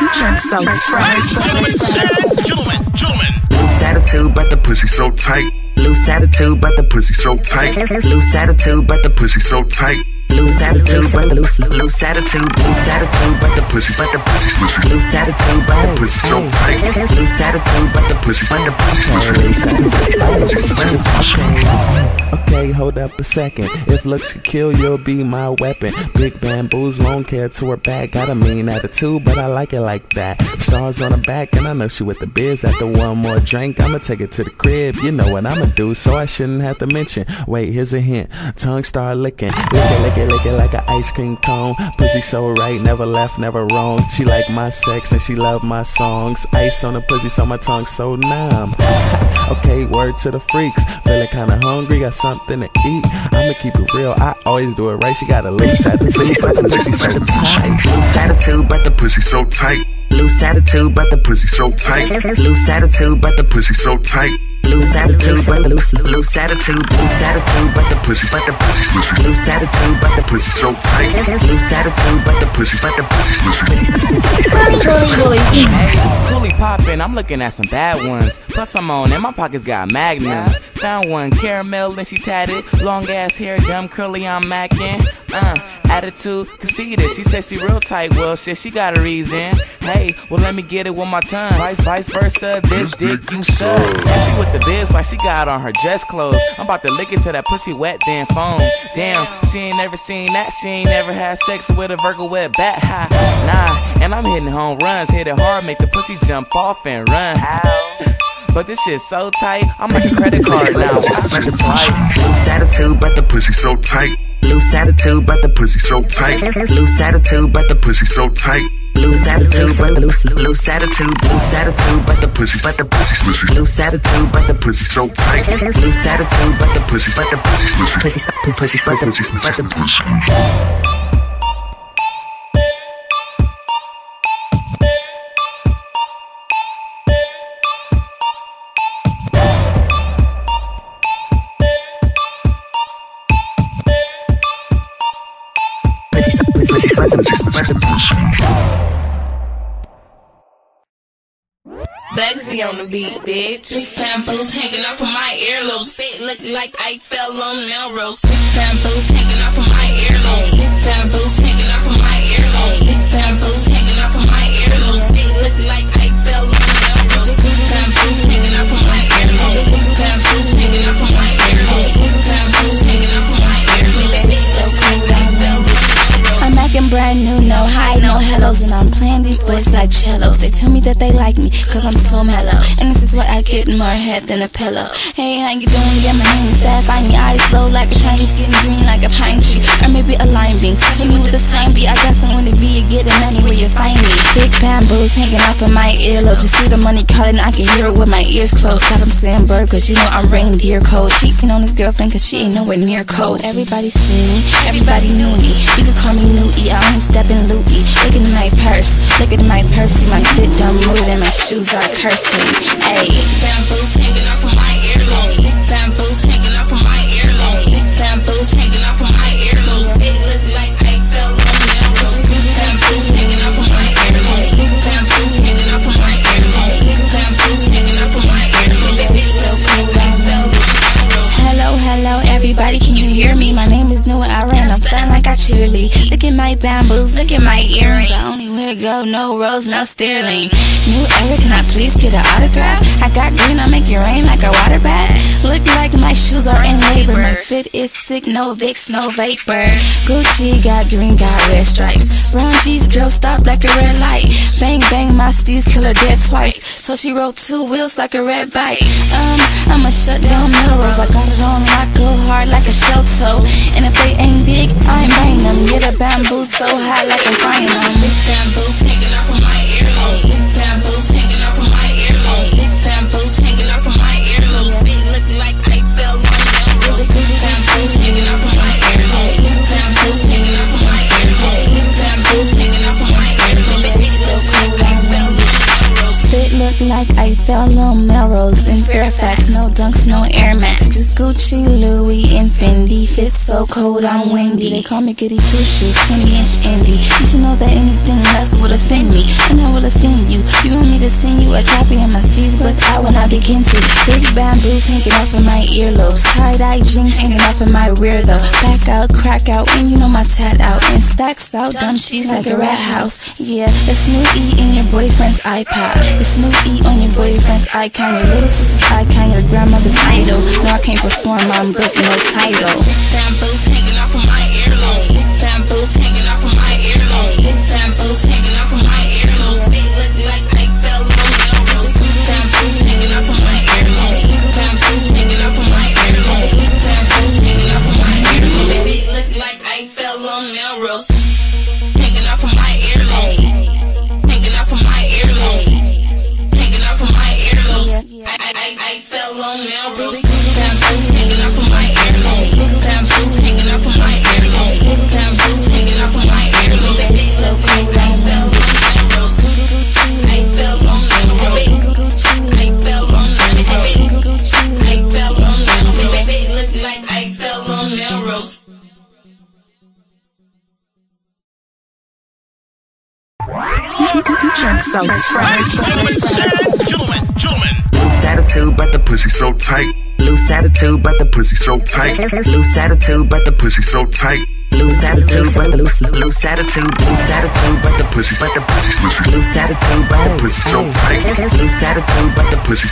So fresh. Gentlemen. Loose attitude, but the pussy so tight. Loose attitude, but the pussy so tight. Loose attitude, but the pussy so tight. Loose attitude, but the loose attitude, but the pussy smushy. Loose attitude, but the pussy so tight. Loose attitude, but the pussy smushy. Okay, hold up a second. If looks could kill, you'll be my weapon. Big bamboos, long hair to her back. Got a mean attitude, but I like it like that. Stars on her back, and I know she with the biz. After one more drink, I'ma take it to the crib. You know what I'ma do, so I shouldn't have to mention. Wait, here's a hint. Tongue start licking. Lick it like an ice cream cone. Pussy so right, never left, never wrong. She like my sex and she love my songs. Ice on the pussy, so my tongue so numb. Okay, word to the freaks. Feeling kinda hungry, got something to eat. I'ma keep it real, I always do it right. She got a loose attitude, but the pussy so tight. Loose attitude, but the pussy so tight. Loose attitude, but the pussy so tight. Loose attitude, but the pussy so tight. Loose attitude, but the loose attitude, but the pussy smushy. Loose attitude, but the pussy so tight. Loose attitude, but the pussy smushy. Bully. Hey, coolie poppin', I'm looking at some bad ones. Plus I'm on, and my pockets got magnums. Found one, caramel, and she tatted. Long ass hair, dumb curly, I'm mackin'. Attitude, conceited. She said she real tight, well shit, she got a reason. Hey, well let me get it with my tongue. Vice versa, this dick you suck. And she with the biz like she got on her dress clothes. I'm about to lick it till that pussy wet, then foam. Damn, she ain't never seen that. She ain't never had sex with a Virgo with a bat. Ha, nah, and I'm hitting home runs. Hit it hard, make the pussy jump off and run. But this shit's so tight, I'm like a credit card now. Loose attitude, but the pussy so tight. Loose attitude, but the pussy so tight. Loose attitude, but the pussy so tight. Loose attitude, but the loose attitude, but the pussy smushy. Loose attitude, but the pussy so tight. Loose attitude, but the pussy smushy. Pussy smushy. Bugsy on the beat, bitch. Big bamboos hanging off of my earlobes. It look like I fell on Melrose. Big bamboos hanging off of my earlobes. Big bamboos hanging off of my earlobes. Big bamboos hanging off of my earlobes. It look like I fell on Melrose. Big bamboos hanging off of my earlobes. Big bamboos hanging off of my earlobes. Big bamboos hanging off of my earlobes. It look like I fell on Melrose. I'm acting brand new, no hi, no hellos, and I'm playing these boys like cellos. They tell me that they like me, cause I'm so mellow, and this is why I get more head than a pillow. Hey, how you doing? Yeah, my name is Steph. I need eyes slow like a Chinese, skin green like a pine tree, or maybe a lime bean. Tell me with the same beat, I got somewhere to be, you get it anywhere you find me. Big bamboos hanging off of my earlobe. You see the money calling, I can hear it with my ears closed. Got them saying bird, cause you know I'm reindeer code. Cheating on his girlfriend, cause she ain't nowhere near cold. Everybody see me, everybody knew me. You can call me Newty, I only step in Louis. Look at my purse, see my fit done moved and my shoes are cursing. Ayy. Bamboos hanging off of my earlobes. Bamboos hanging off of my earlobes. Bamboos hanging off of my earlobes. It look like I fell on Melrose. Bamboos hanging off of my earlobes. Bamboos hanging off of my earlobes. Bamboos hanging off of my earlobes. It look like I fell on Melrose. Hello, everybody, can you hear me? My name is Noah Aaron, I'm stunning like I cheerlead. Look at my bamboos, look at my earrings. I only wear gold, no rose, no sterling. New era, can I please get an autograph? I got green, I make it rain like a water bath. Look like my shoes are in labor. My fit is sick, no Vicks, no vapor. Gucci got green, got red stripes. Brown G's, girl, stop like a red light. Bang, bang, my steez, kill her dead twice. So she rode 2 wheels like a red bike. I'ma shut down Melrose. I got it on lock, go hard like a shell toe. And if they ain't big, I ain't buying them. Get a bamboo so high like I'm frying them. Big bamboos hanging off of my earlobes. Big bamboos hanging off of my earlobes. Big bamboos hanging off of my earlobes. It look like I fell on Melrose. Big bamboos hanging off of my earlobes. Big bamboos hanging off of my earlobes. Big bamboos hanging off of my earlobes. It look like I fell on Melrose. Fit look like I fell on Melrose. In Fairfax, no Dunks, no Air Max, just Gucci, Louis, and Fendi. Fits so cold, I'm windy. They call me Goody Two Shoes, 20-inch indie. You should know that anything less would offend me, and I will offend you. You want me to send you a copy of my steeds, but I will not begin to. Big bamboos hanging off of my earlobes, tie-dye jeans hanging off of my rear though. Back out, crack out, and you know my tat out, and stacks out, dumb she's like a rat house. Yeah, it's new E in your boyfriend's iPod. It's new E on your boyfriend's icon, your little sister's icon, your grandmother's idol. No, I can't perform, I'm booking no title. Bamboos hanging off of my earlobes. Bamboos hanging off of my earlobes. Bamboos hanging off of my earlobes. They look like I fell on Melrose. Bamboos hanging off of my earlobes. Bamboos hanging off of my earlobes. Bamboos hanging off of my earlobes. They look like I fell on Melrose. Hanging off of my earlobes. Hanging off of my earlobes. Hanging off of my earlobes. I fell on Melrose. Bamboos hanging off of my earlobes. Bamboos hanging off of my earlobes. Bamboos hanging off of my earlobes. They look like I fell on Melrose. I fell on Melrose. I fell on Melrose. I fell on Melrose. They look like I fell on Melrose. So gentlemen. Loose attitude, but the pussy so tight. Loose attitude, but the pussy so tight. Loose attitude, but the pussy so tight. Loose attitude, but loose attitude, but the pussy smushy. Loose attitude, but the pussy so tight. Loose attitude, but the pussy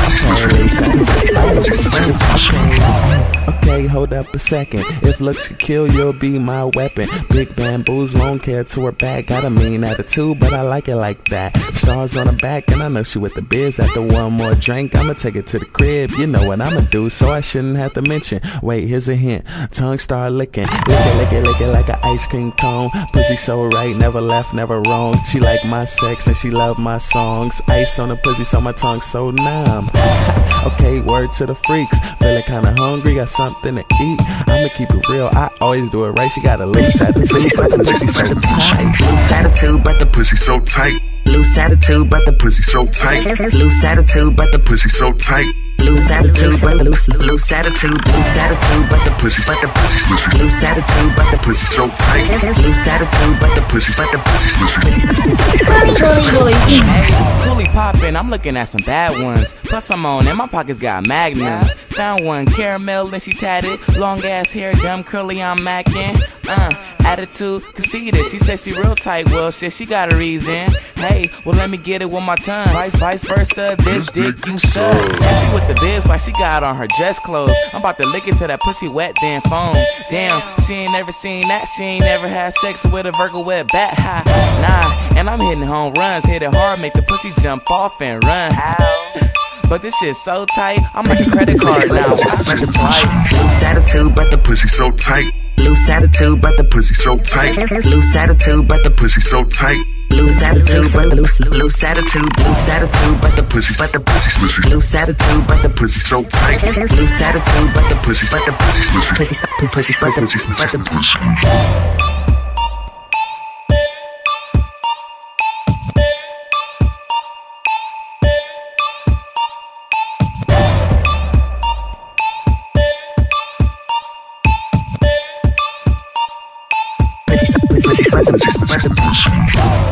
smushy. Okay, hold up a second. If looks could kill, you'll be my weapon. Big bamboos, long hair to her back. Got a mean attitude, but I like it like that. Stars on her back, and I know she with the biz. After one more drink, I'ma take it to the crib. You know what I'ma do, so I shouldn't have to mention. Wait, here's a hint. Tongue start licking. Lick it like an ice cream cone. Pussy so right, never left, never wrong. She like my sex and she love my songs. Ice on the pussy, so my tongue so numb. Okay, word to the freaks. Feeling kinda hungry, got something to eat. I'ma keep it real, I always do it right. She got a loose attitude, but the pussy so tight. Loose attitude, but the pussy so tight. Loose attitude, but the pussy so tight. Loose attitude, but the pussy so tight. Loose attitude, but loose attitude, but the pussy smushy. Loose attitude, but the pussy so tight. Loose attitude, but the pussy smushy. Hey, coolie poppin', I'm looking at some bad ones. Plus I'm on, and my pockets got magnums. Found one, caramel, and she tatted. Long ass hair, dumb curly, I'm mackin'. Attitude, conceited. She said she real tight, well shit, she got a reason. Hey, well let me get it with my tongue. Vice versa, this dick you suck. And she with the biz like she got on her dress clothes. I'm about to lick it till that pussy wet, then foam. Damn, she ain't never seen that. She ain't never had sex with a Virgo with a bat high. Nah, and I'm hitting home runs. Hit it hard, make the pussy jump off and run. But this shit's so tight, I'm like a credit card now. Loose attitude, but the pussy so tight. Loose attitude, but the pussy so tight. Loose attitude, but the pussy so tight. Loose attitude, but loose attitude, but the pussy smushy. Loose attitude, but the pussy so tight. Loose attitude, but the pussy smushy. Pussy smushy. Pussy